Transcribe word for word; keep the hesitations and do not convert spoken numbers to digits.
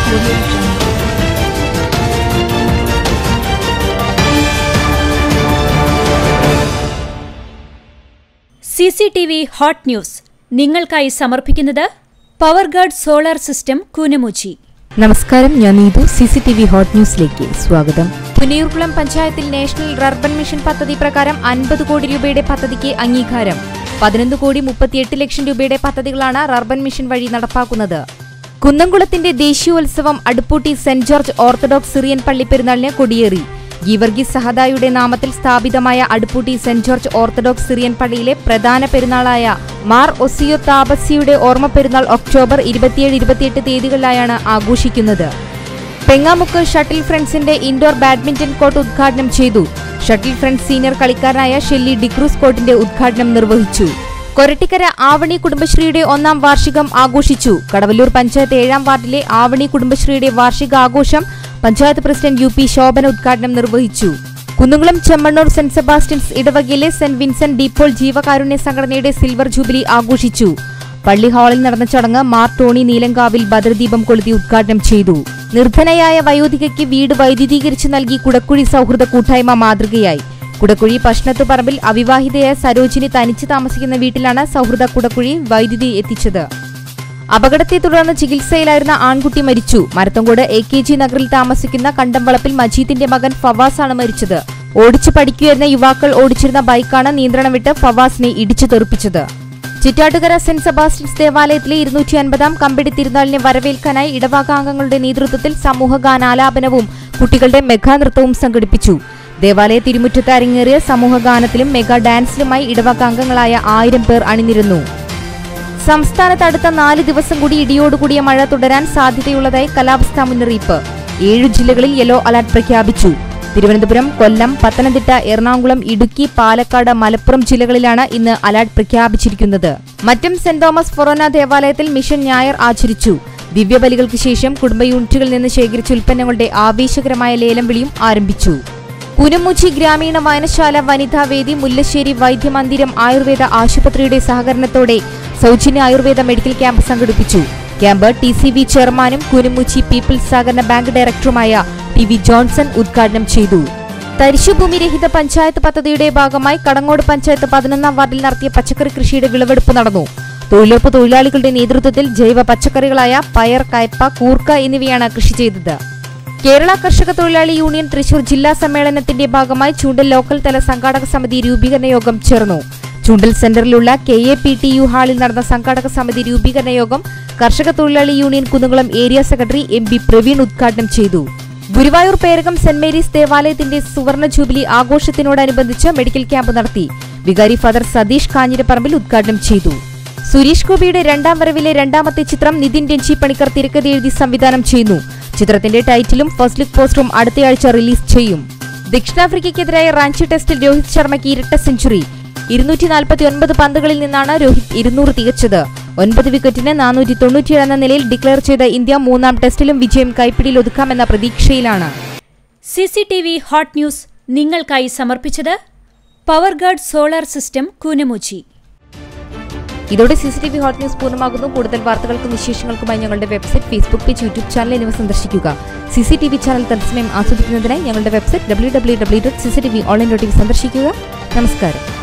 C C T V hot news നിങ്ങൾക്കായി സമർപ്പിക്കുന്നത് Powerguard solar system Koonammoochi. നമസ്കാരം, ഞാൻ Neethu. C C T V hot ന്യൂസിലേക്ക് സ്വാഗതം. പുന്നയൂർകുളം പഞ്ചായത്തിൽ നാഷണൽ റർബൻ മിഷൻ പദ്ധതി പ്രകാരം അൻപത് കോടി രൂപയുടെ പദ്ധതിക്ക് അംഗീകാരം. പതിനൊന്ന് കോടി മുപ്പത്തിയെട്ട് ലക്ഷം രൂപയുടെ പദ്ധതികളാണ് റർബൻ മിഷൻ വഴി നടപ്പാക്കുന്നത്. കുന്നംകുളത്തിന്റെ ദേശീയോത്സവം Aduputty saint George Orthodox Syrian പള്ളി പെരുന്നാളിന് കൊടിയേറി. ഗീവർഗീസ് സഹദായുടെ നാമത്തിൽ സ്ഥാപിതമായ Aduputty saint George Orthodox Syrian പള്ളിയിലെ പ്രധാന പെരുന്നാളായ മാർ ഒസിയോ താബസിയുടെ ഓർമ്മ പെരുന്നാൾ ഒക്ടോബർ ഇരുപത്തിയേഴ് ഇരുപത്തിയെട്ട് തീയതികളിലായാണ് ആഘോഷിക്കുന്നത്. പെങ്ങാമുക്ക് ഷട്ടിൽ ഫ്രണ്ട്സിന്റെ ഇൻഡോർ ബാഡ്മിന്റൺ കോർട്ട് ഉദ്ഘാടനം ചെയ്തു. ഷട്ടിൽ ഫ്രണ്ട്സ് സീനിയർ കളിക്കാരനായ ഷെല്ലി ഡിക്രൂസ് കോർട്ടിന്റെ ഉദ്ഘാടനം നിർവഹിച്ചു. കൊരട്ടിക്കര ആവണി കുടുംബശ്രീയുടെ ഒന്നാം വാർഷികം ആഘോഷിച്ചു. കടവല്ലൂർ പഞ്ചായത്ത് ഏഴാം വാർഡിലെ ആവണി കുടുംബശ്രീയുടെ വാർഷികാഘോഷം panchayat president U P Shobhana ഉദ്ഘാടനം നിർവഹിച്ചു. കുന്നുകുളം ചെമ്മണ്ണൂർ സെന്റ് സെബാസ്റ്റ്യൻസ് ഇടവകയിലെ സെന്റ് വിൻസെന്റ് ഡീപ്പോൾ ജീവകാരുണ്യ സംഘടനയുടെ സിൽവർ ജൂബിലി ആഘോഷിച്ചു. പള്ളി ഹാളിൽ നടന്ന ചടങ്ങ് മാർ ടോണി നീലങ്കാവിൽ ഭദ്രദീപം കൊളുത്തി ഉദ്ഘാടനം ചെയ്തു. നിർധനയായ വയോധികയ്ക്ക് വീട് വൈദ്യുതീകരിച്ചു നൽകി കുടക്കുഴി സൗഹൃദ കൂട്ടായ്മ മാതൃകയായി. കുടക്കുഴി പഷ്ണത്തുപറമ്പിൽ അവിവാഹിതയായ സരോജിനി തനിച്ച് താമസിക്കുന്ന വീട്ടിലാണ് സൗഹൃദ കുടക്കുഴി വൈദ്യുതി എത്തിച്ചത്. അപകടത്തെ തുടർന്ന് ചികിത്സയിലായിരുന്ന ആൺകുട്ടി മരിച്ചു. മരത്തങ്കോട് എ കെ ജി നഗറിൽ താമസിക്കുന്ന കണ്ടംവളപ്പിൽ മജീദിന്റെ മകൻ ഫവാസാണ് മരിച്ചത്. ഓടിച്ചു പഠിക്കുകയായിരുന്ന യുവാക്കൾ ഓടിച്ചിരുന്ന ബൈക്കാണ് നിയന്ത്രണം വിട്ട് ഫവാസിനെ ഇടിച്ചു തെറിപ്പിച്ചത്. ചിറ്റാട്ടുകര സെന്റ് സെബാസ്റ്റ്യൻസ് ദേവാലയത്തിലെ ഇരുന്നൂറ്റി അൻപതാം കമ്പടി തിരുനാളിനെ വരവേൽക്കാനായി ഇടവകാംഗങ്ങളുടെ നേതൃത്വത്തിൽ സമൂഹഗാനാലാപനവും കുട്ടികളുടെ മെഗാനൃത്തവും സംഘടിപ്പിച്ചു. ദേവാലയ തിരുമുറ്റത്ത് അരങ്ങേറിയ സമൂഹഗാനത്തിലും മെഗാ ഡാൻസിലുമായി ഇടവകാംഗങ്ങളായ ആയിരം പേർ അണിനിരന്നു. സംസ്ഥാനത്ത് അടുത്ത നാല് ദിവസം കൂടി ഇടിയോടുകൂടിയ മഴ തുടരാൻ സാധ്യതയുള്ളതായി കാലാവസ്ഥാ മുന്നറിയിപ്പ്. ഏഴു ജില്ലകളിൽ യെല്ലോ അലർട്ട് പ്രഖ്യാപിച്ചു. തിരുവനന്തപുരം, കൊല്ലം, പത്തനംതിട്ട, എറണാകുളം, ഇടുക്കി, പാലക്കാട്, മലപ്പുറം ജില്ലകളിലാണ് ഇന്ന് അലർട്ട് പ്രഖ്യാപിച്ചിരിക്കുന്നത്. മറ്റും സെന്റ് തോമസ് ഫൊറോന ദേവാലയത്തിൽ മിഷൻ ഞായർ ആചരിച്ചു. ദിവ്യബലികൾക്ക് ശേഷം കുടുംബ യൂണിറ്റുകളിൽ നിന്ന് ശേഖരിച്ച ഉൽപ്പന്നങ്ങളുടെ ആവേശകരമായ ലേലം വിളിയും ആരംഭിച്ചു. കൂനമുച്ചി ഗ്രാമീണ വായനശാല വനിതാവേദി, മുല്ലശ്ശേരി വൈദ്യമന്ദിരം ആയുർവേദ ആശുപത്രിയുടെ സഹകരണത്തോടെ സൗജന്യ ആയുർവേദ മെഡിക്കൽ ക്യാമ്പ് സംഘടിപ്പിച്ചു. ക്യാമ്പ് ടി സി വി ചെയർമാനും കൂനമുച്ചി പീപ്പിൾസ് സഹകരണ ബാങ്ക് ഡയറക്ടറുമായ ടി വി ജോൺസൺ ഉദ്ഘാടനം ചെയ്തു. തരിശുഭൂമി രഹിത പഞ്ചായത്ത് പദ്ധതിയുടെ ഭാഗമായി കടങ്ങോട് പഞ്ചായത്ത് പതിനൊന്നാം വാർഡിൽ നടത്തിയ പച്ചക്കറി കൃഷിയുടെ വിളവെടുപ്പ് നടന്നു. തൊഴിലുറപ്പ് തൊഴിലാളികളുടെ നേതൃത്വത്തിൽ ജൈവ പച്ചക്കറികളായ പയർ, കയ്പ, കൂർക്ക എന്നിവയാണ് കൃഷി ചെയ്തത്. കേരള കർഷക തൊഴിലാളി യൂണിയൻ തൃശൂർ ജില്ലാ സമ്മേളനത്തിന്റെ ഭാഗമായി ചൂണ്ടൽ ലോക്കൽ തല സംഘാടക സമിതി രൂപീകരണ യോഗം ചേർന്നു. ചൂണ്ടൽ സെന്ററിലുള്ള K A P T U ഹാളിൽ നടന്ന സംഘാടക സമിതി രൂപീകരണ യോഗം കർഷക തൊഴിലാളി union Kunnukulam area secretary M B Praveen ഉദ്ഘാടനം ചെയ്തു. ഗുരുവായൂർ പേരകം സെന്റ് മേരീസ് ദേവാലയത്തിന്റെ സുവർണ ജൂബിലി ആഘോഷത്തിനോടനുബന്ധിച്ച് മെഡിക്കൽ ക്യാമ്പ് നടത്തി. വികാരി ഫാദർ സതീഷ് കാഞ്ഞിരപ്പറമ്പിൽ ഉദ്ഘാടനം ചെയ്തു. സുരേഷ് ഗോപിയുടെ രണ്ടാം വരവിലെ രണ്ടാമത്തെ ചിത്രം നിതിൻ രഞ്ജി പണിക്കർ തിരക്കഥ എഴുതി സംവിധാനം ചെയ്യുന്നു. ചിത്രത്തിന്റെ ടൈറ്റിലും ഫസ്റ്റ് ലുക്ക് പോസ്റ്ററും അടുത്തയാഴ്ച റിലീസ് ചെയ്യും. ദക്ഷിണാഫ്രിക്കയ്ക്കെതിരായ റാഞ്ചി ടെസ്റ്റിൽ രോഹിത് ശർമ്മയ്ക്ക് ഇരട്ട സെഞ്ചുറി. ഇരുന്നൂറ്റി നാൽപ്പത്തി ഒൻപത് പന്തുകളിൽ നിന്നാണ് രോഹിത് ഇരുന്നൂറ് തികച്ചത്. ഒൻപത് വിക്കറ്റിന് നാനൂറ്റി തൊണ്ണൂറ്റിയേഴ് എന്ന നിലയിൽ ഡിക്ലെയർ ചെയ്ത ഇന്ത്യ മൂന്നാം ടെസ്റ്റിലും വിജയം കൈപ്പിടിയിൽ ഒതുക്കാമെന്ന പ്രതീക്ഷയിലാണ്. C C T V hot news നിങ്ങൾക്കായി സമർപ്പിച്ചത് പവർഗാർഡ് സോളാർ സിസ്റ്റം കൂനമുച്ചി. ഇതോടെ C C T V hot news പൂർണ്ണമാകുന്നു. കൂടുതൽ വാർത്തകൾക്കും വിശേഷങ്ങൾക്കുമായി ഞങ്ങളുടെ website, Facebook page, YouTube channel എന്നിവ സന്ദർശിക്കുക. C C T V channel തത്സമയം ആസ്വദിക്കുന്നതിനായി ഞങ്ങളുടെ website W W W dot C C T V online dot in സന്ദർശിക്കുക. നമസ്കാരം.